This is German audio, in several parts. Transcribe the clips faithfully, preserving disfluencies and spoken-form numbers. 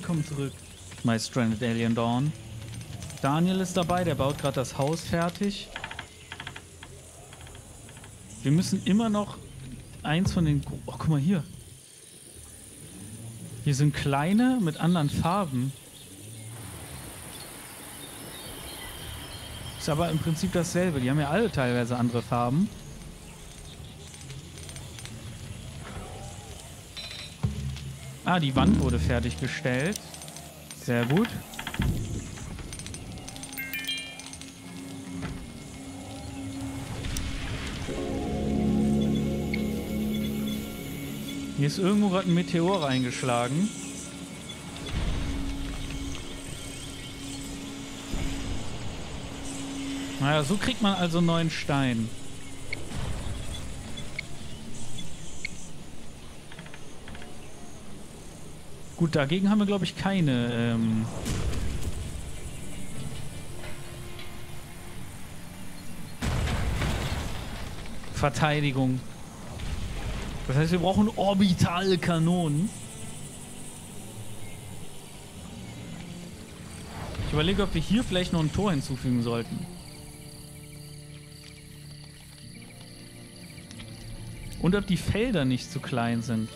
willkommen zurück. My Stranded Alien Dawn. Daniel ist dabei, der baut gerade das Haus fertig. Wir müssen immer noch eins von den... Oh, guck mal hier. Hier sind kleine mit anderen Farben. Ist aber im Prinzip dasselbe. Die haben ja alle teilweise andere Farben. Ah, die Wand wurde fertiggestellt. Sehr gut. Hier ist irgendwo gerade ein Meteor reingeschlagen. Naja, so kriegt man also neuen Stein. Gut, dagegen haben wir, glaube ich, keine ähm Verteidigung. Das heißt, wir brauchen orbitale Kanonen. Ich überlege, ob wir hier vielleicht noch ein Tor hinzufügen sollten. Und ob die Felder nicht zu klein sind.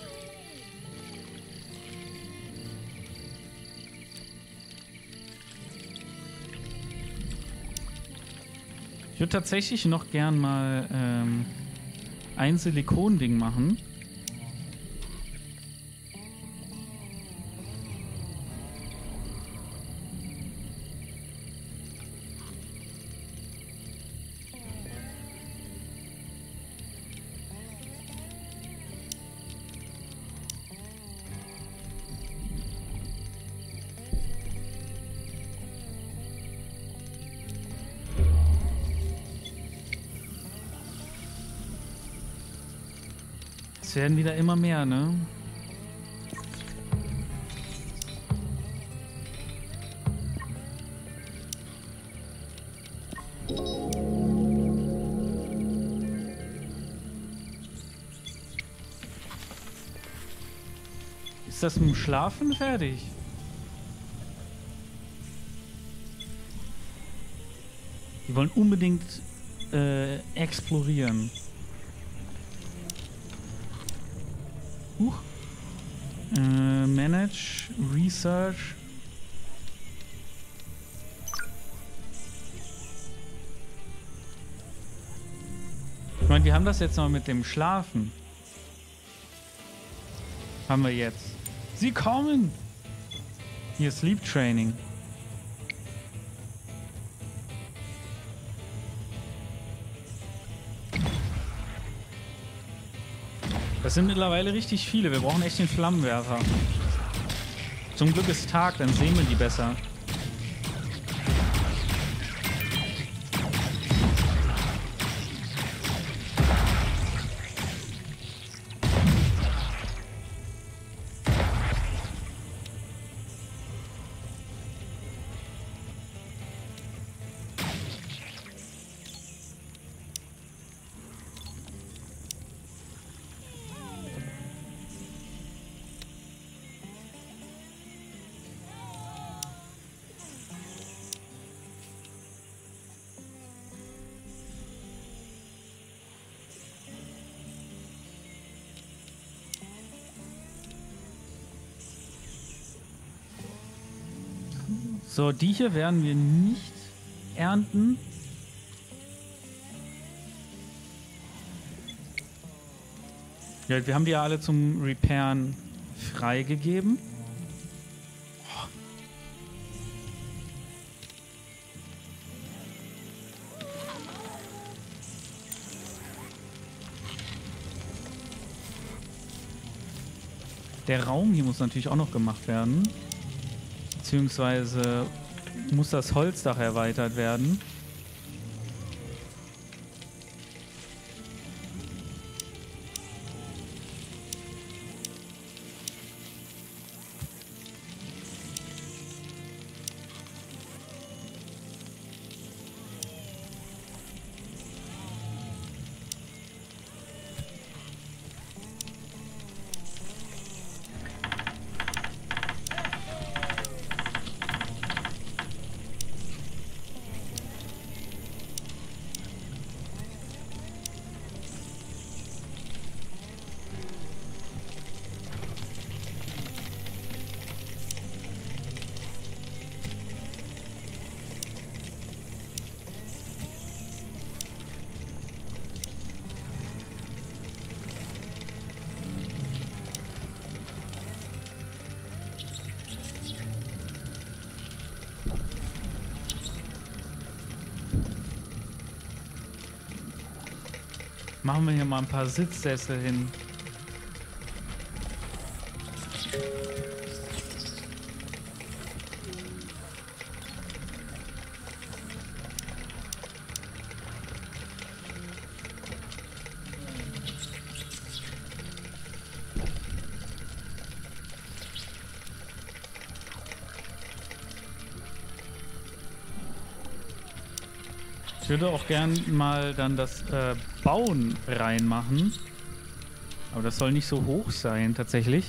Ich würde tatsächlich noch gern mal ähm, ein Silikonding machen. Es werden wieder immer mehr, ne? Ist das mit dem Schlafen fertig? Die wollen unbedingt äh, explorieren. Huch. Äh, Manage, Research. Ich meine, wir haben das jetzt noch mit dem Schlafen. Haben wir jetzt. Sie kommen! Hier Sleep Training. Das sind mittlerweile richtig viele. Wir brauchen echt den Flammenwerfer. Zum Glück ist Tag, dann sehen wir die besser. So, die hier werden wir nicht ernten. Ja, wir haben die ja alle zum Repairen freigegeben. Oh. Der Raum hier muss natürlich auch noch gemacht werden. Beziehungsweise muss das Holzdach erweitert werden. Machen wir hier mal ein paar Sitzsessel hin. Ich würde auch gern mal dann das äh, Bauen reinmachen. Aber das soll nicht so hoch sein, tatsächlich.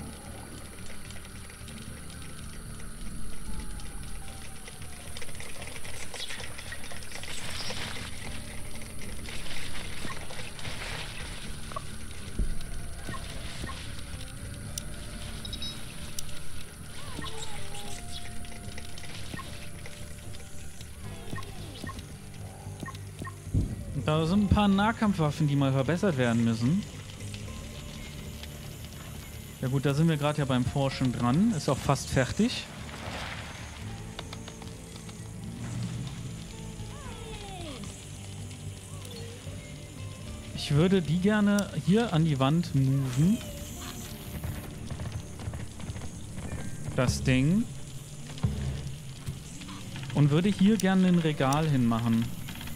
Da sind ein paar Nahkampfwaffen, die mal verbessert werden müssen. Ja gut, da sind wir gerade ja beim Forschen dran. Ist auch fast fertig. Ich würde die gerne hier an die Wand moven. Das Ding. Und würde hier gerne ein Regal hinmachen.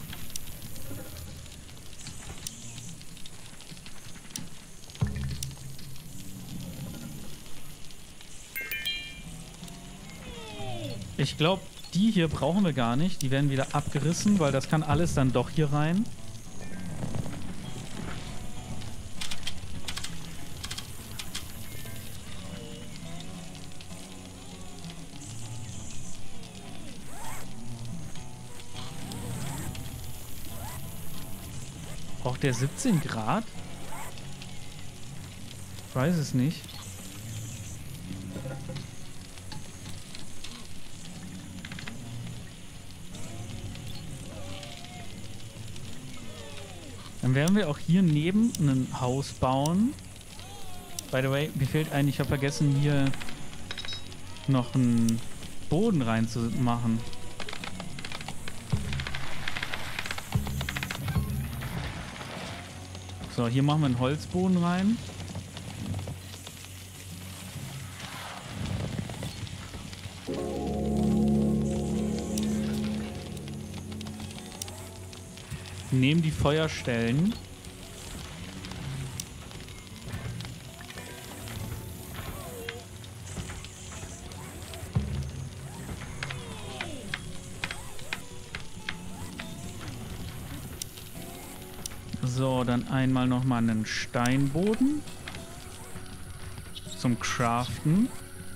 Ich glaube, die hier brauchen wir gar nicht. Die werden wieder abgerissen, weil das kann alles dann doch hier rein. Braucht der siebzehn Grad? Ich weiß es nicht. Dann werden wir auch hier neben ein Haus bauen. By the way, mir fehlt ein, ich habe vergessen, hier noch einen Boden reinzumachen. So, hier machen wir einen Holzboden rein. Nehmen die Feuerstellen. So, dann einmal nochmal einen Steinboden zum Craften.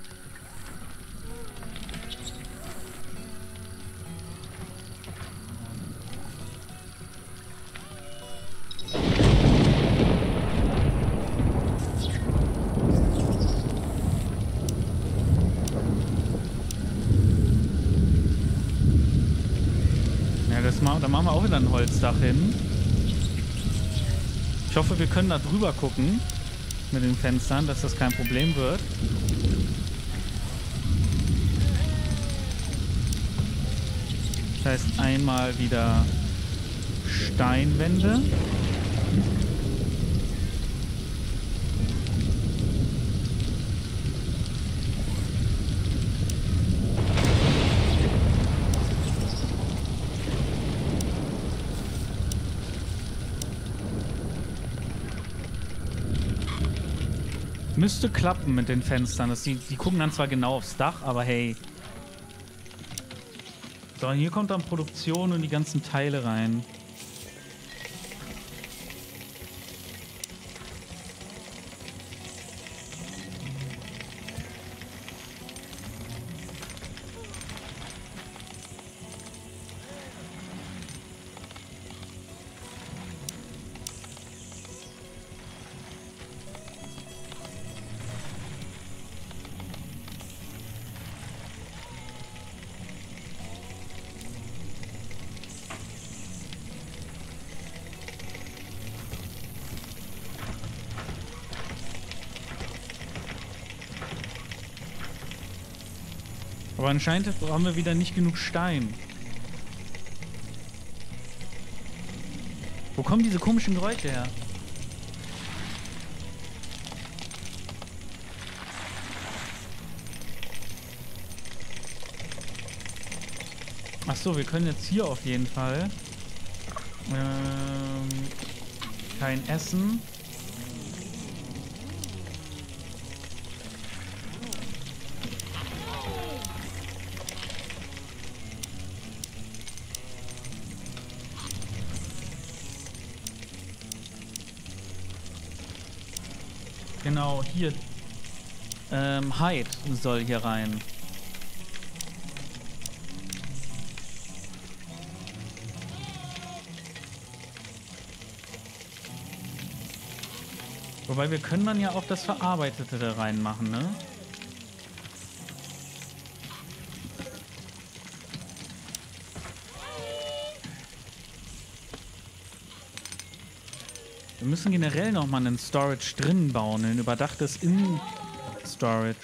Da machen wir auch wieder ein Holzdach hin. Ich hoffe, wir können da drüber gucken mit den Fenstern, dass das kein Problem wird. Das heißt, einmal wieder Steinwände. Müsste klappen mit den Fenstern. Das, die, die gucken dann zwar genau aufs Dach, aber hey. So, hier kommt dann Produktion und die ganzen Teile rein. Aber anscheinend haben wir wieder nicht genug Stein. Wo kommen diese komischen Geräusche her? Ach so, wir können jetzt hier auf jeden Fall ähm, kein Essen. Genau, hier. Ähm, Hide soll hier rein. Wobei, wir können dann ja auch das Verarbeitete da reinmachen, ne? Wir müssen generell nochmal einen Storage drin bauen, ein überdachtes In-Storage.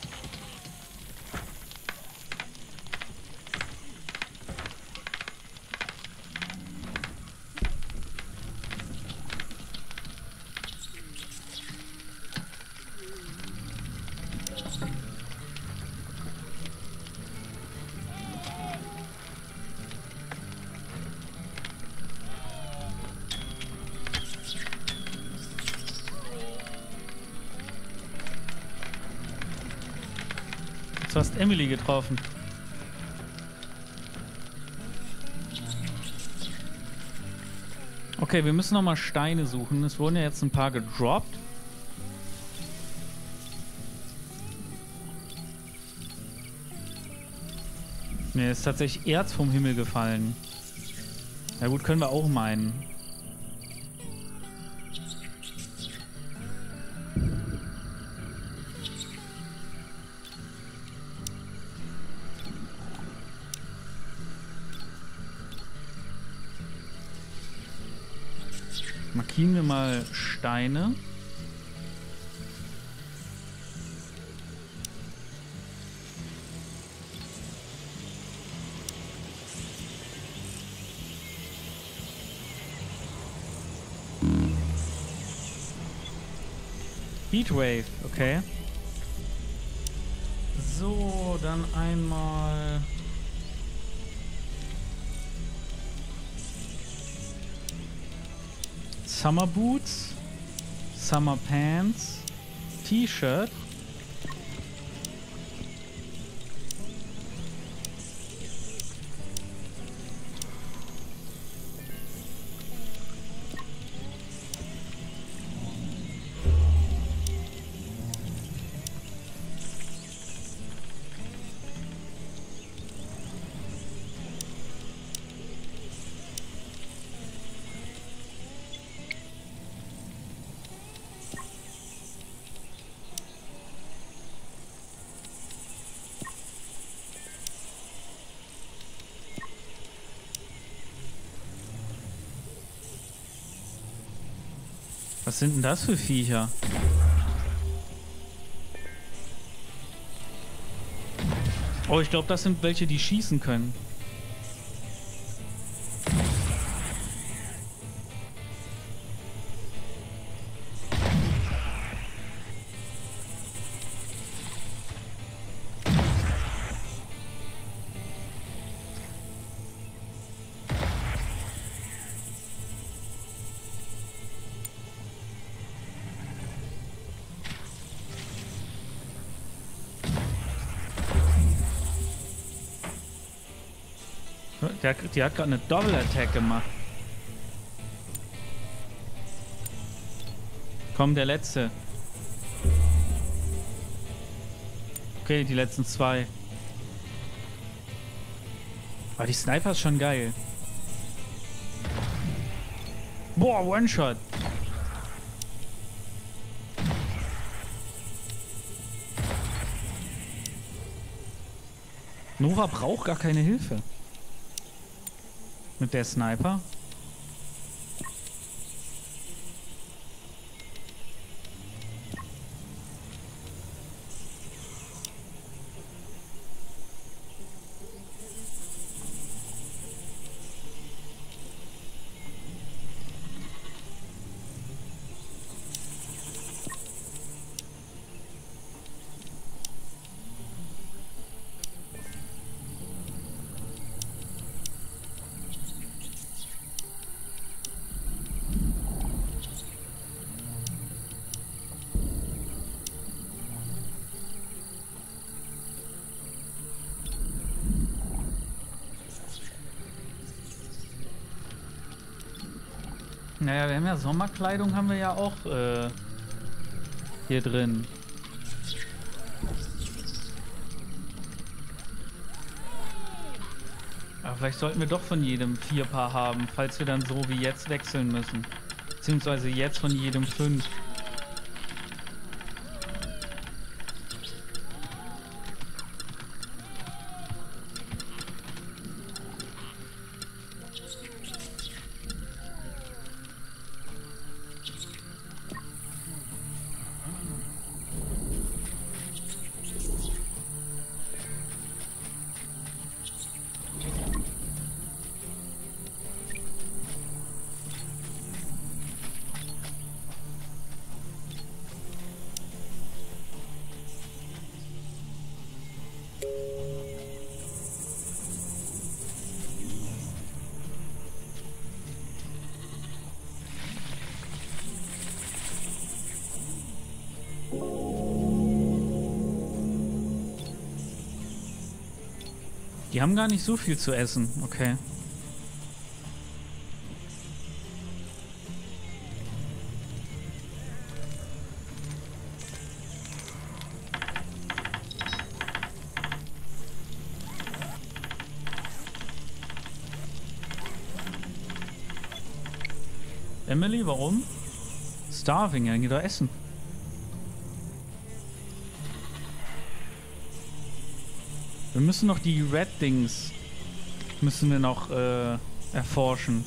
Du hast Emily getroffen. Okay, wir müssen nochmal Steine suchen. Es wurden ja jetzt ein paar gedroppt. Mir ist tatsächlich Erz vom Himmel gefallen. Ja gut, können wir auch meinen. Markieren wir mal Steine. Heatwave, okay. So, dann einmal... Summer Boots, Summer Pants, T-Shirt. Was sind denn das für Viecher? Oh, ich glaube, das sind welche, die schießen können. Der, die hat gerade eine Double Attack gemacht. Komm, der letzte. Okay, die letzten zwei. Aber die Sniper ist schon geil. Boah, One-Shot. Nova braucht gar keine Hilfe. Mit der Sniper. Naja, wir haben ja Sommerkleidung, haben wir ja auch äh, hier drin. Aber vielleicht sollten wir doch von jedem vier Paar haben, falls wir dann so wie jetzt wechseln müssen. Beziehungsweise jetzt von jedem fünf. Die haben gar nicht so viel zu essen. Okay. Emily, warum? Starving, ja, geh doch essen. Wir müssen noch die Red Dings müssen wir noch äh, erforschen.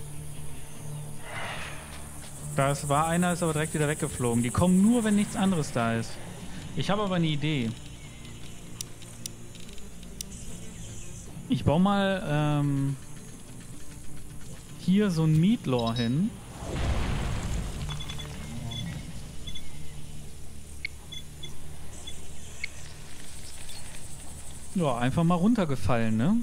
Da war einer, ist aber direkt wieder weggeflogen. Die kommen nur, wenn nichts anderes da ist. Ich habe aber eine Idee. Ich baue mal ähm, hier so ein Meatlaw hin. Ja, einfach mal runtergefallen, ne?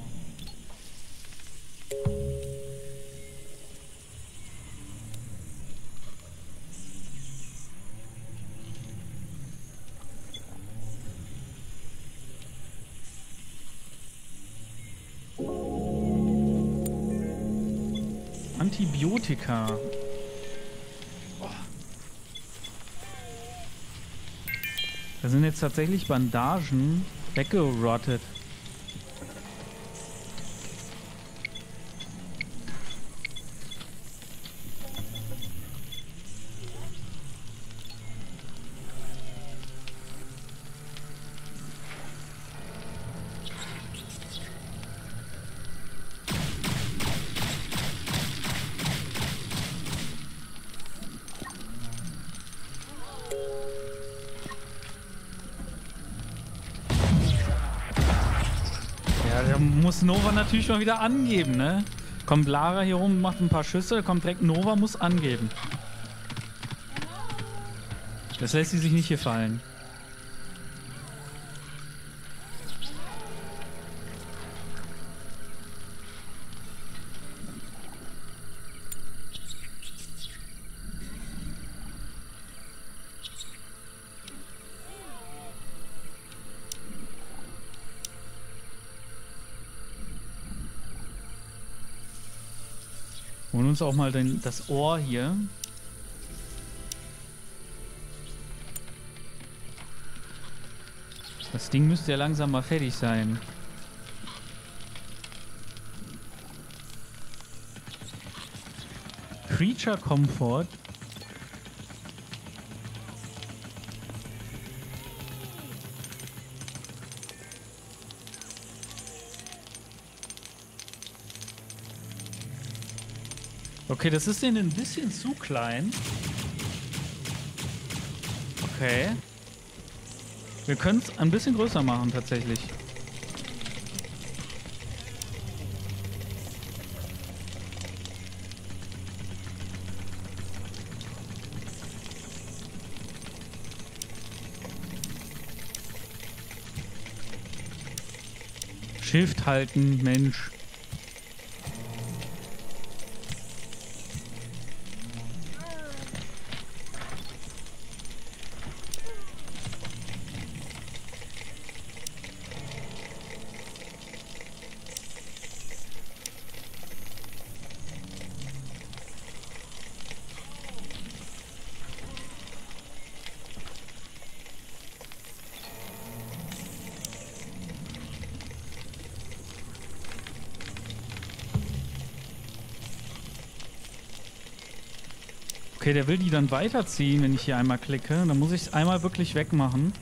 Antibiotika. Da sind jetzt tatsächlich Bandagen weggerottet. Muss Nova natürlich mal wieder angeben, ne? Kommt Lara hier rum, macht ein paar Schüsse, kommt direkt Nova, muss angeben. Das lässt sie sich nicht hier fallen. Holen uns auch mal den, das Ohr hier. Das Ding müsste ja langsam mal fertig sein. Creature Comfort. Okay, das ist denen ein bisschen zu klein. Okay. Wir können es ein bisschen größer machen, tatsächlich. Shift halten, Mensch. Okay, der will die dann weiterziehen, wenn ich hier einmal klicke. Dann muss ich es einmal wirklich wegmachen.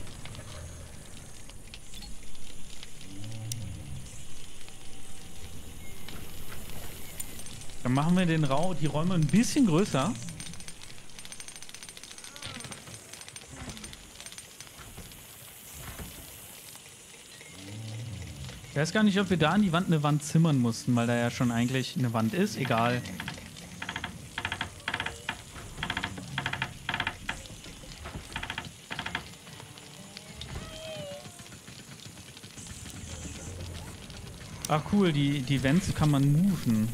Dann machen wir den Raum, die Räume ein bisschen größer. Ich weiß gar nicht, ob wir da an die Wand eine Wand zimmern mussten, weil da ja schon eigentlich eine Wand ist. Egal. Ach cool, die, die Vents kann man moven.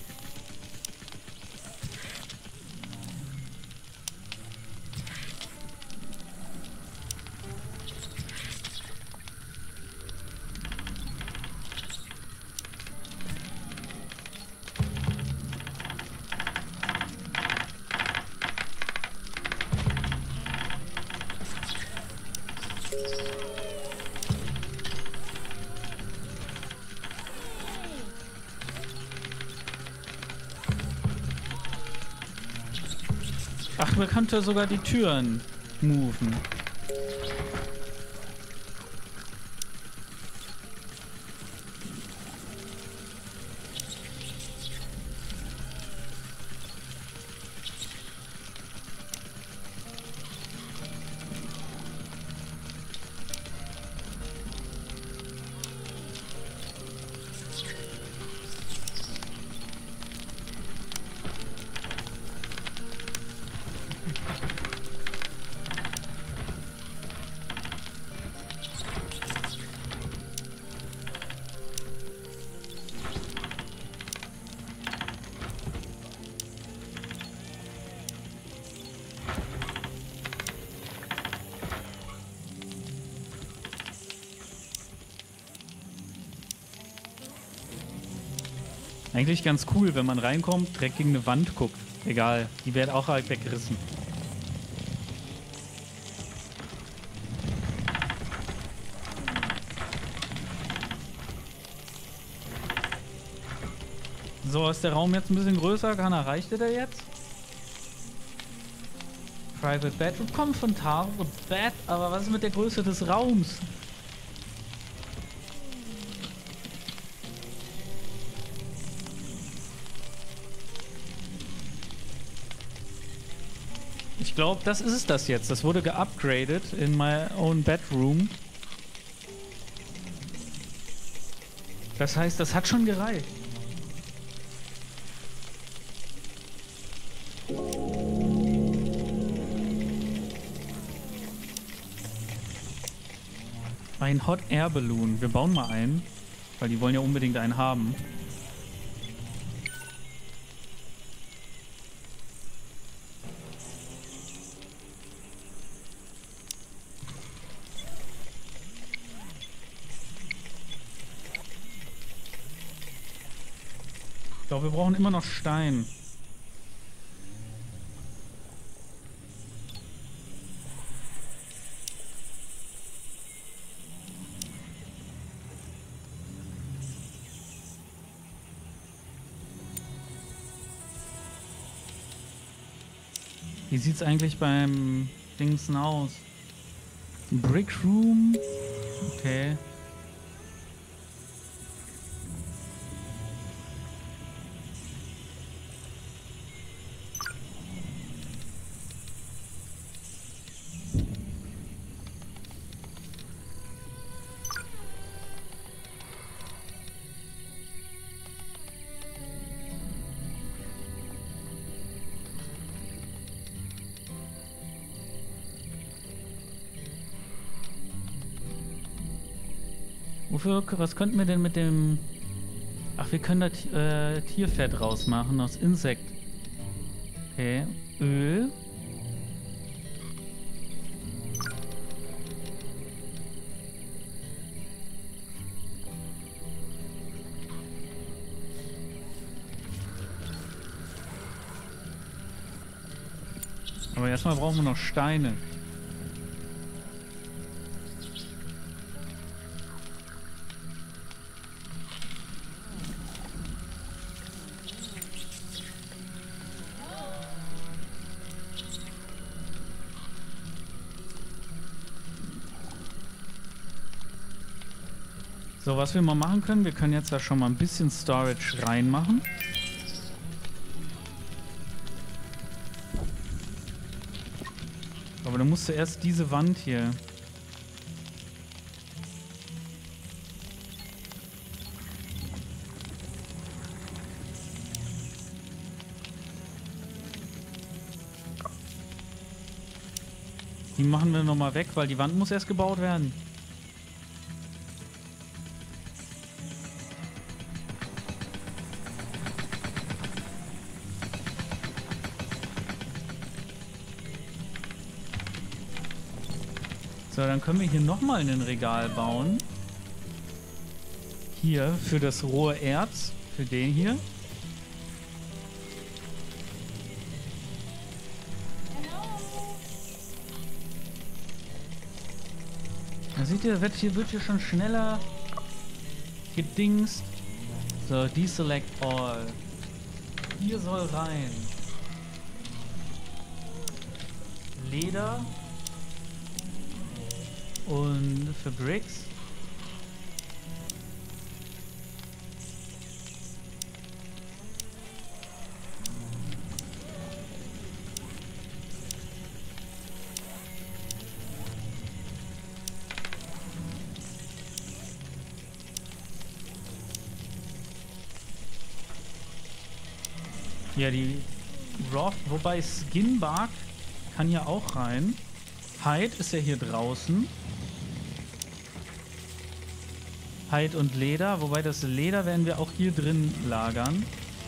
Ach, man könnte sogar die Türen moven. Eigentlich ganz cool, wenn man reinkommt, direkt gegen eine Wand guckt. Egal, die wird auch halt weggerissen. So, ist der Raum jetzt ein bisschen größer? Kann er, reicht der jetzt? Private Bedroom, komfortable Bett, aber was ist mit der Größe des Raums? Ich glaube, das ist es das jetzt. Das wurde geupgradet in my own bedroom. Das heißt, das hat schon gereicht. Ein Hot Air Balloon. Wir bauen mal einen, weil die wollen ja unbedingt einen haben. Ich glaube, wir brauchen immer noch Stein. Wie sieht's eigentlich beim Dingsen aus? Brick Room? Okay. Wofür, was könnten wir denn mit dem... Ach, wir können da äh, Tierfett rausmachen aus Insekt. Okay, Öl. Aber erstmal brauchen wir noch Steine. So, was wir mal machen können, wir können jetzt da schon mal ein bisschen Storage reinmachen. Aber dann musst du erst diese Wand hier. Die machen wir nochmal weg, weil die Wand muss erst gebaut werden. So, dann können wir hier nochmal ein Regal bauen. Hier für das rohe Erz. Für den hier. Da seht ihr, wird hier, wird hier schon schneller gedingst. So, deselect all. Hier soll rein Leder und für Bricks. Ja, die Raw, wobei Skinbark kann hier auch rein. Hide ist ja hier draußen. Hide und Leder, wobei das Leder werden wir auch hier drin lagern.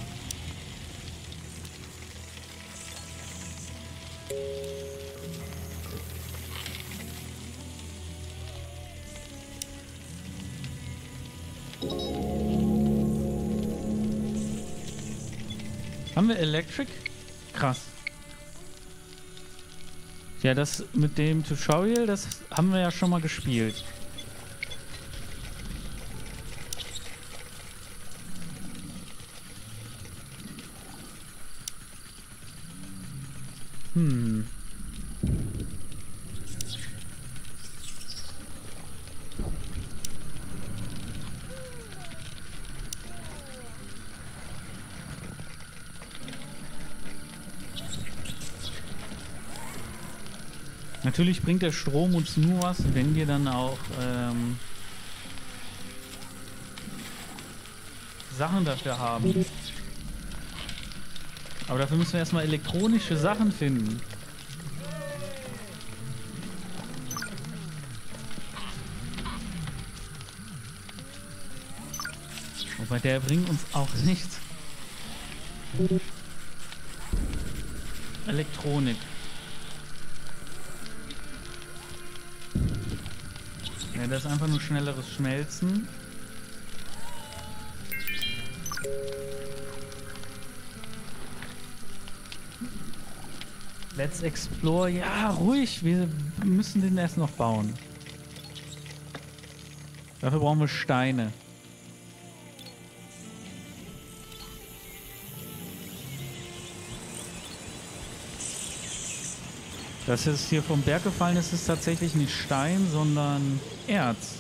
Haben wir Electric? Krass. Ja, das mit dem Tutorial, das haben wir ja schon mal gespielt. Hm. Natürlich bringt der Strom uns nur was, wenn wir dann auch ähm, Sachen dafür haben. Aber dafür müssen wir erstmal elektronische Sachen finden. Wobei der bringt uns auch nichts. Elektronik. Ja, das ist einfach nur schnelleres Schmelzen. Let's explore. Ja, ruhig. Wir müssen den erst noch bauen. Dafür brauchen wir Steine. Das ist hier vom Berg gefallen ist, ist tatsächlich nicht Stein, sondern Erz.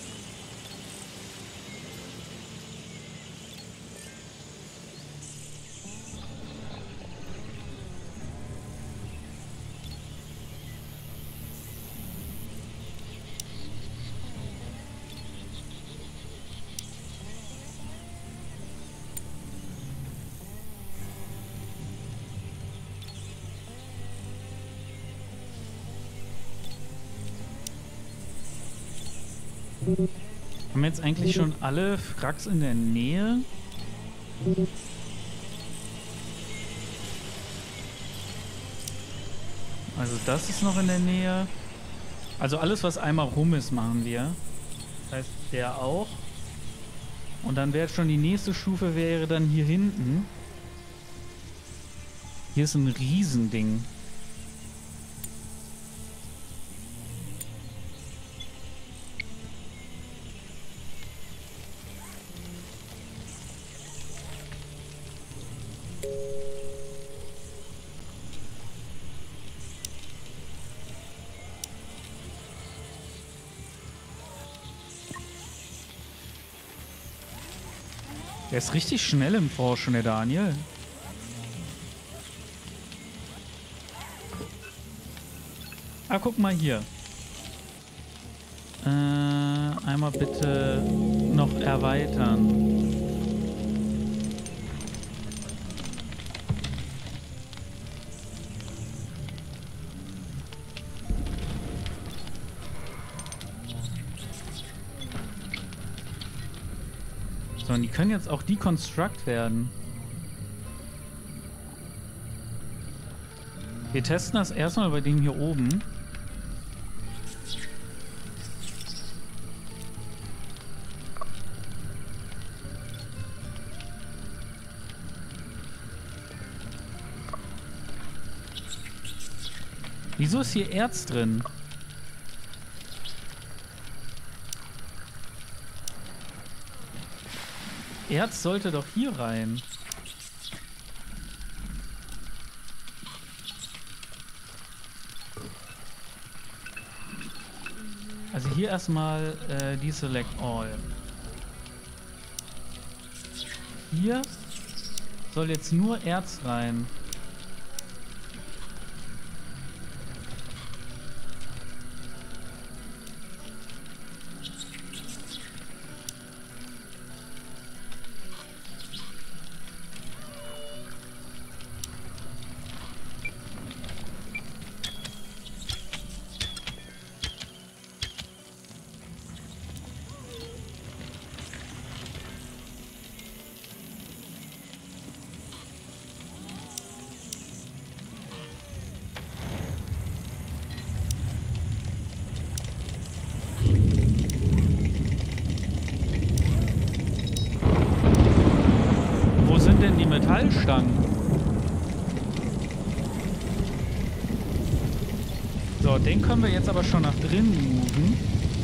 Haben wir jetzt eigentlich schon alle Wracks in der Nähe? Also das ist noch in der Nähe. Also alles, was einmal rum ist, machen wir. Das heißt, der auch. Und dann wäre schon die nächste Stufe, wäre dann hier hinten. Hier ist ein Riesending. Der ist richtig schnell im Forschen, der Daniel. Ah, guck mal hier. Äh, einmal bitte noch erweitern. So, und die können jetzt auch deconstruct werden. Wir testen das erstmal bei dem hier oben. Wieso ist hier Erz drin? Erz sollte doch hier rein. Also hier erstmal äh, deselect all. Hier soll jetzt nur Erz rein. Die Metallstangen. So, den können wir jetzt aber schon nach drinnen moven.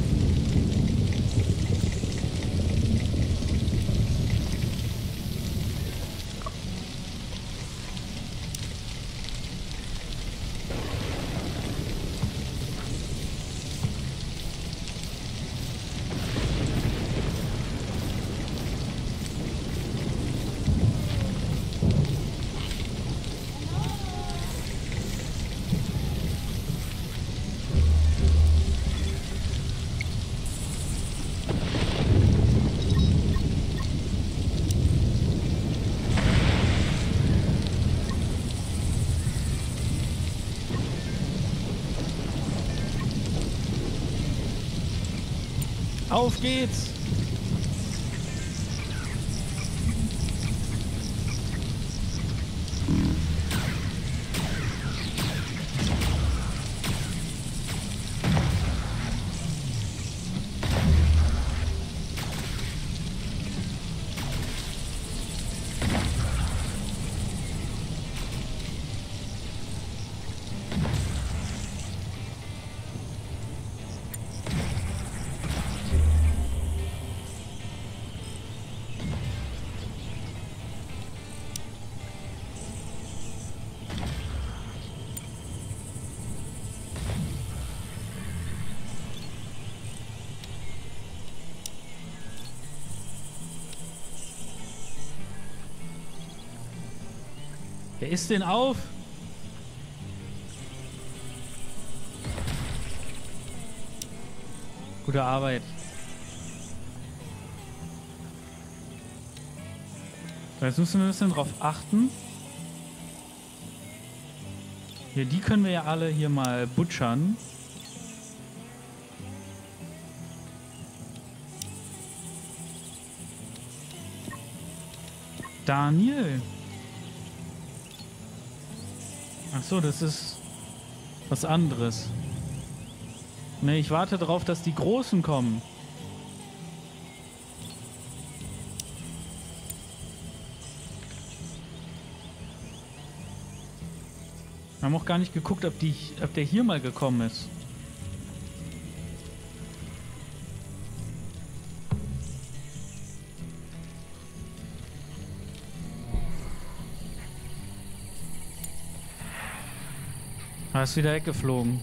Auf geht's! Wer isst denn auf? Gute Arbeit. Jetzt müssen wir ein bisschen drauf achten. Hier, die können wir ja alle hier mal butchern. Daniel. Ach so, das ist was anderes. Ne, ich warte darauf, dass die Großen kommen. Wir haben auch gar nicht geguckt, ob, die, ob der hier mal gekommen ist. Er ist wieder weggeflogen.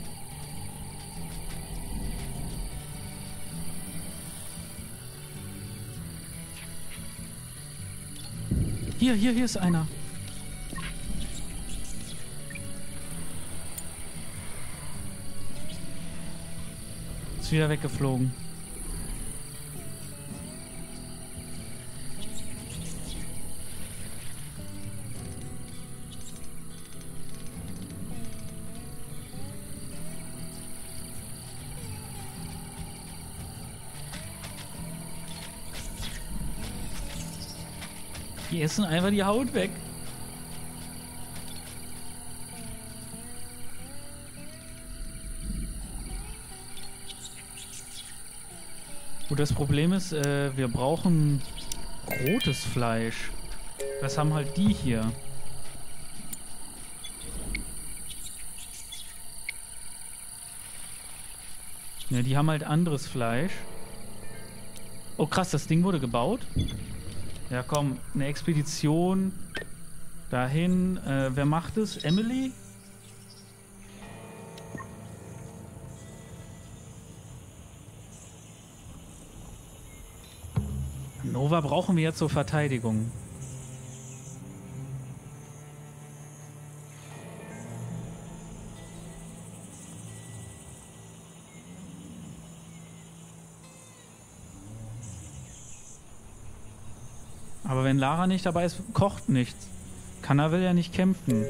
Hier, hier, hier ist einer. Ist wieder weggeflogen. Die essen einfach die Haut weg. Gut, das Problem ist, äh, wir brauchen rotes Fleisch. Das haben halt die hier. Ja, die haben halt anderes Fleisch. Oh krass, das Ding wurde gebaut. Ja komm, eine Expedition dahin. Äh, wer macht es? Emily? Nova brauchen wir ja zur Verteidigung. Aber wenn Lara nicht dabei ist, kocht nichts. Kanna will ja nicht kämpfen.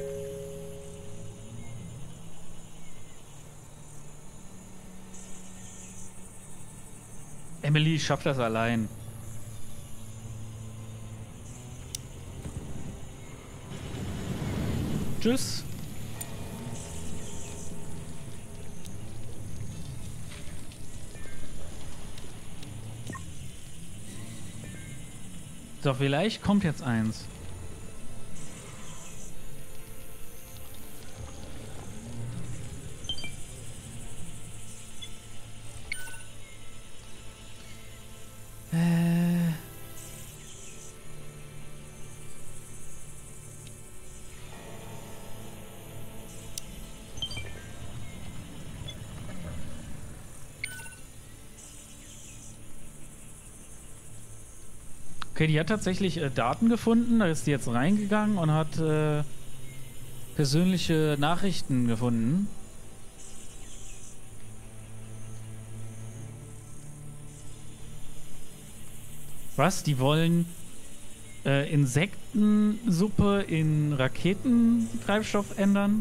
Emily schafft das allein. Tschüss. So, vielleicht kommt jetzt eins. Äh. Okay, die hat tatsächlich äh, Daten gefunden. Da ist die jetzt reingegangen und hat äh, persönliche Nachrichten gefunden. Was? Die wollen äh, Insektensuppe in Raketentreibstoff ändern?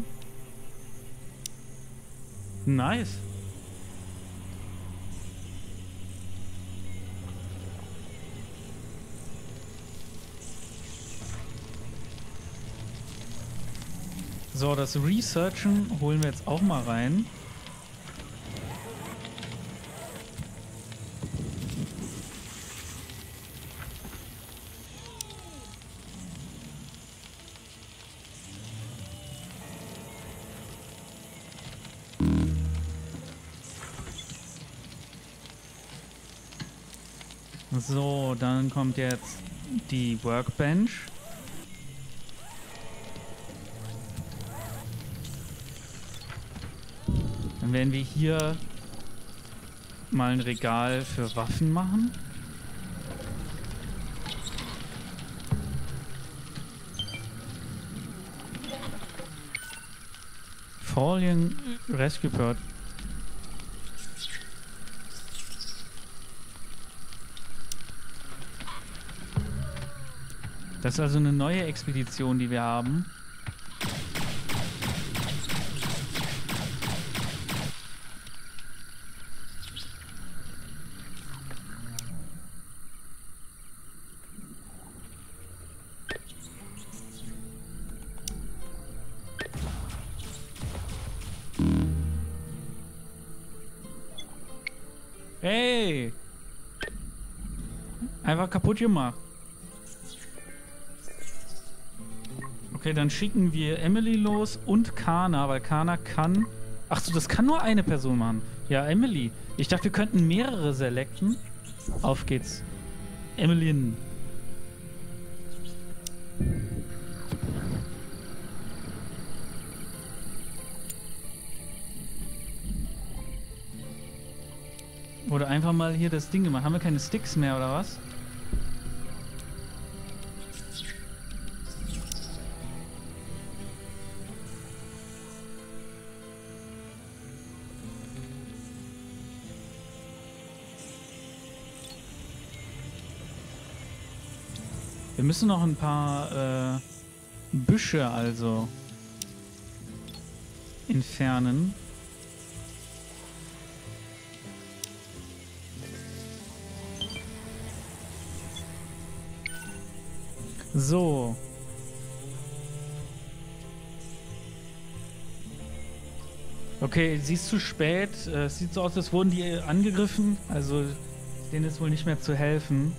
Nice. So, das Researchen holen wir jetzt auch mal rein. So, dann kommt jetzt die Workbench. Dann werden wir hier mal ein Regal für Waffen machen. Falling Rescue Bird. Das ist also eine neue Expedition, die wir haben. Hey! Einfach kaputt gemacht. Okay, dann schicken wir Emily los und Kana, weil Kana kann... Ach so, das kann nur eine Person machen. Ja, Emily. Ich dachte, wir könnten mehrere selecten. Auf geht's. Emilyn. Oder einfach mal hier das Ding gemacht. Haben wir keine Sticks mehr, oder was? Wir müssen noch ein paar äh, Büsche also entfernen. So. Okay, sie ist zu spät. Es sieht so aus, als wurden die angegriffen. Also denen ist wohl nicht mehr zu helfen.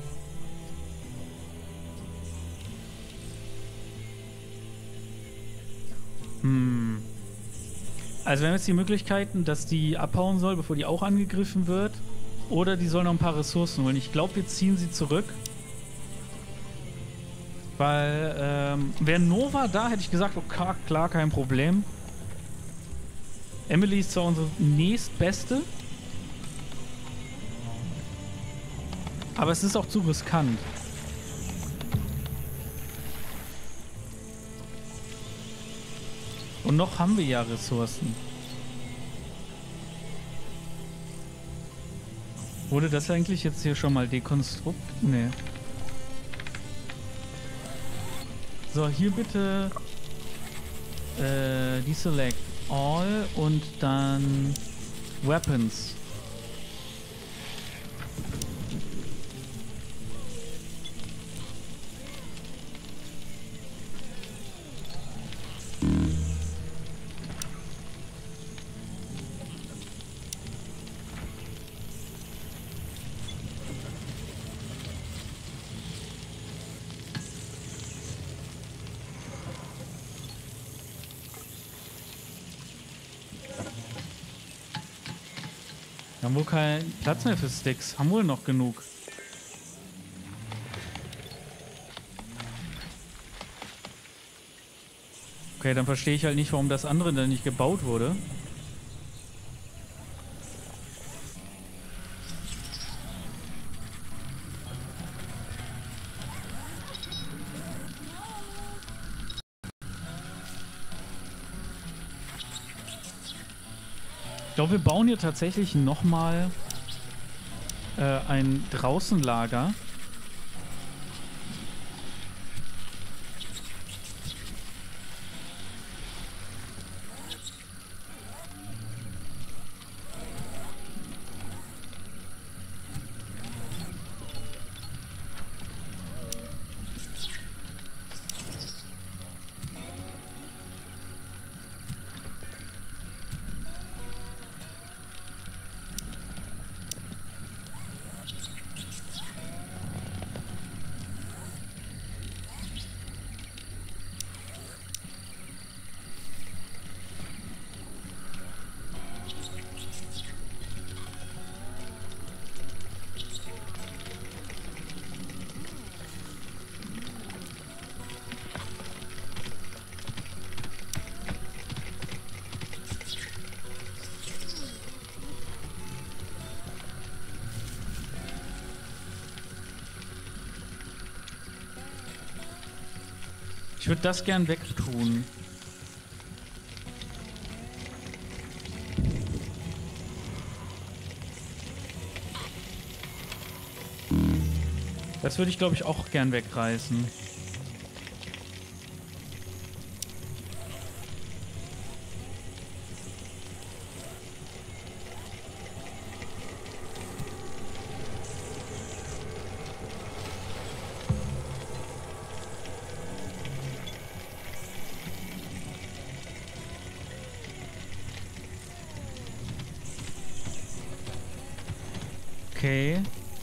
Hm. Also wir haben jetzt die Möglichkeiten, dass die abhauen soll, bevor die auch angegriffen wird. Oder die soll noch ein paar Ressourcen holen. Ich glaube, wir ziehen sie zurück. Weil, ähm, wäre Nova da, hätte ich gesagt, okay, klar, kein Problem. Emily ist zwar unsere nächstbeste, aber es ist auch zu riskant. Und noch haben wir ja Ressourcen. Wurde das eigentlich jetzt hier schon mal dekonstrukt? Nee. So, hier bitte äh, Deselect All und dann Weapons. Wir haben wohl keinen Platz mehr für Sticks. Haben wohl noch genug. Okay, dann verstehe ich halt nicht, warum das andere dann nicht gebaut wurde. Ich glaube, wir bauen hier tatsächlich nochmal äh, ein Draußenlager. Ich würde das gern wegtun. Das würde ich, glaube ich, auch gern wegreißen. Okay.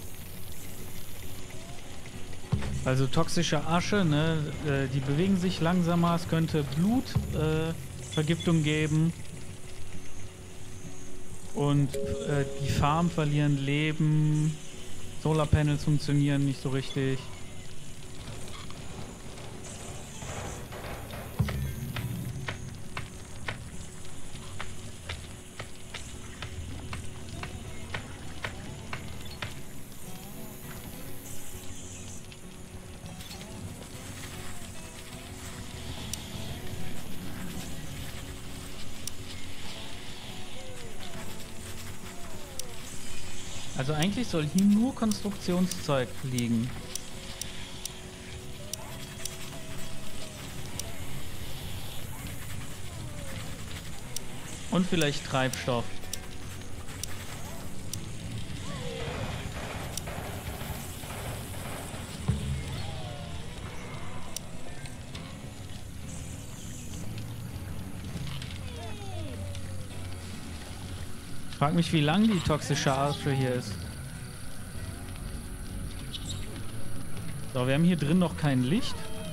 Also toxische Asche, ne? Äh, die bewegen sich langsamer. Es könnte Blutvergiftung äh, geben. Und äh, die Farmen verlieren Leben. Solarpanels funktionieren nicht so richtig. Also eigentlich soll hier nur Konstruktionszeug liegen. Und vielleicht Treibstoff. Ich frage mich, wie lang die toxische Arche hier ist. So, wir haben hier drin noch kein Licht.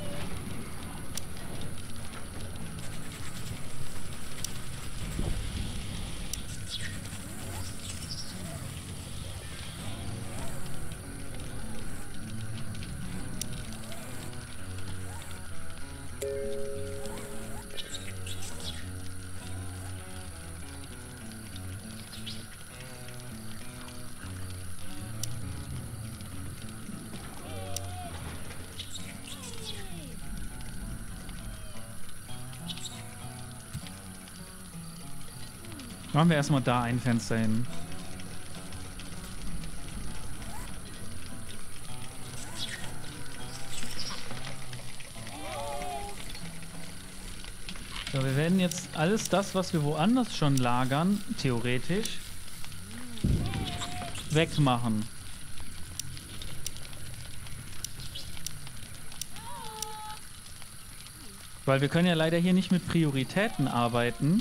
Machen wir erstmal da ein Fenster hin. So, wir werden jetzt alles das, was wir woanders schon lagern, theoretisch, wegmachen. Weil wir können ja leider hier nicht mit Prioritäten arbeiten.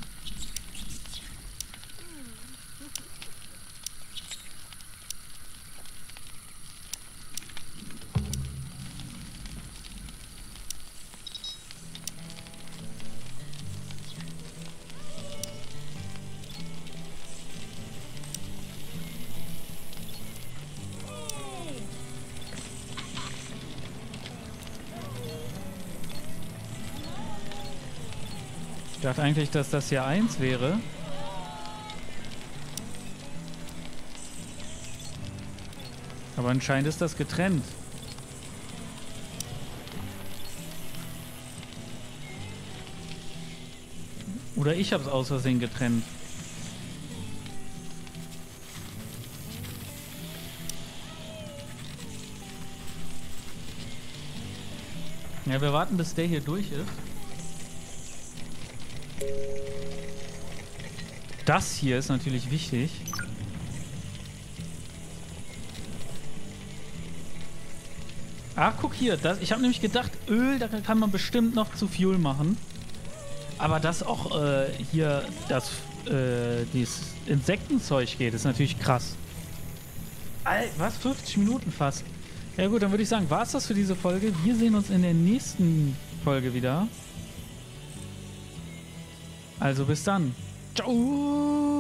Ich dachte eigentlich, dass das hier eins wäre. Aber anscheinend ist das getrennt. Oder ich habe es aus Versehen getrennt. Ja, wir warten, bis der hier durch ist. Das hier ist natürlich wichtig. Ah, guck hier. Das, ich habe nämlich gedacht, Öl, da kann man bestimmt noch zu Fuel machen. Aber dass auch äh, hier das äh, dieses Insektenzeug geht, ist natürlich krass. Alter, was? fünfzig Minuten fast. Ja gut, dann würde ich sagen, war es das für diese Folge. Wir sehen uns in der nächsten Folge wieder. Also bis dann. Ciao.